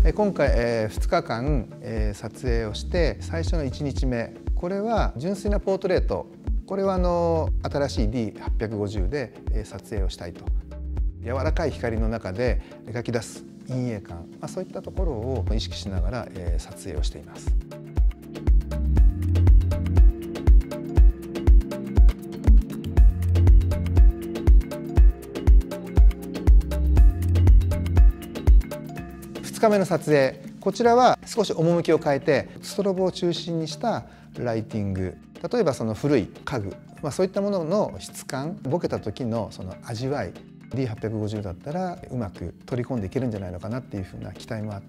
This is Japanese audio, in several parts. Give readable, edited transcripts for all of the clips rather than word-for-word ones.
今回、2日間、撮影をして最初の1日目、これは純粋なポートレート、これは新しい D850 で、撮影をしたいと。柔らかい光の中で描き出す陰影感、そういったところを意識しながら、撮影をしています。2日目の撮影、こちらは少し趣を変えてストロボを中心にしたライティング、例えばその古い家具、そういったものの質感、ボケた時のその味わい、D850 だったらうまく取り込んでいけるんじゃないのかなっていうふうな期待もあって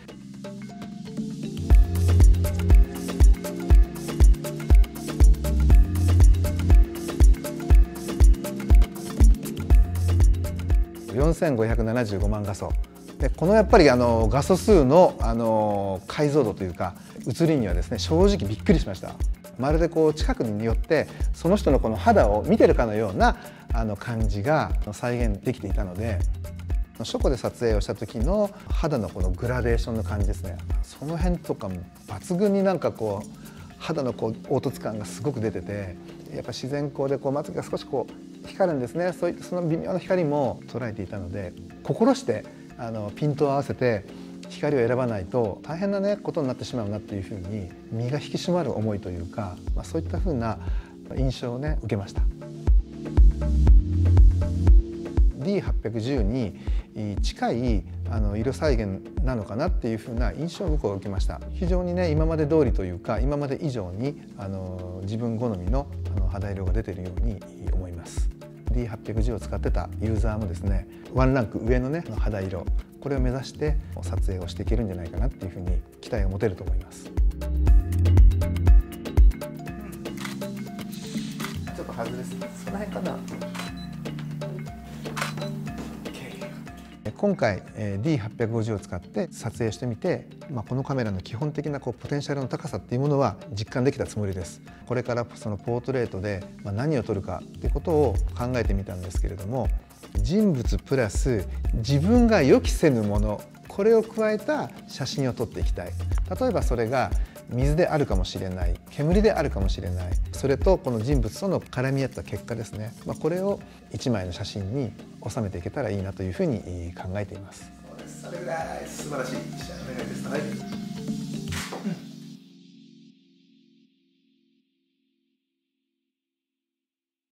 、4575万画素で、このやっぱり画素数の解像度というか写りにはですね、正直びっくりしました。まるでこう近くに寄ってその人のこの肌を見てるかのような感じが再現できていたので、書庫で撮影をした時の肌のこのグラデーションの感じですね、その辺とかも抜群になんかこう肌のこう凹凸感がすごく出てて、やっぱ自然光でこうまつげが少しこう光るんですね。その微妙な光も捉えていたので、心してピントを合わせて光を選ばないと大変なことになってしまうなっていうふうに身が引き締まる思いというか、そういったふうな印象を受けました。D810 に近い色再現なのかなっていうふうな印象を僕は受けました。非常に今まで通りというか今まで以上に自分好みの肌色が出ているように思います。D810 を使ってたユーザーもですね、ワンランク上の肌色、これを目指して撮影をしていけるんじゃないかなっていうふうに期待を持てると思います。ちょっと外れすぎ、その辺かな。今回 D850 を使って撮影してみて、このカメラの基本的なポテンシャルの高さっていうものは実感できたつもりです。これからそのポートレートで何を撮るかっていうことを考えてみたんですけれども、人物プラス自分が予期せぬもの、これを加えた写真を撮っていきたい。例えばそれが水であるかもしれない、煙であるかもしれない、それとこの人物との絡み合った結果ですね、これを一枚の写真に収めていけたらいいなというふうに考えています。 それぐらい素晴らしい仕上がりです。はい。